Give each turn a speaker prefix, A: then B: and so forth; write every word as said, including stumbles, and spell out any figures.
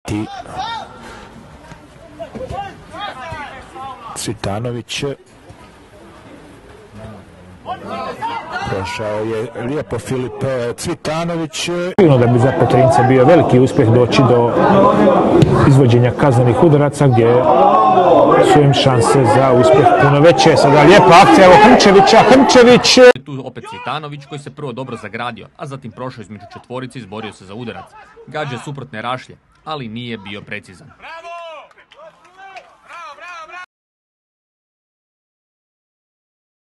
A: prati Cvitanović. Prošao je lijepo Filip Cvitanović. Sigurno da bi za Petrinjce bio veliki uspjeh doći do izvođenja kaznenih udaraca gdje su im šanse za uspjeh puno veće. Sada lijepa akcija, evo Hrnčevića, Hrnčević.
B: Tu opet Cvitanović koji se prvo dobro zagradio, a zatim prošao između četvorice i izborio se za udarac. Gađa suprotne rašlje, ali nije bio precizan.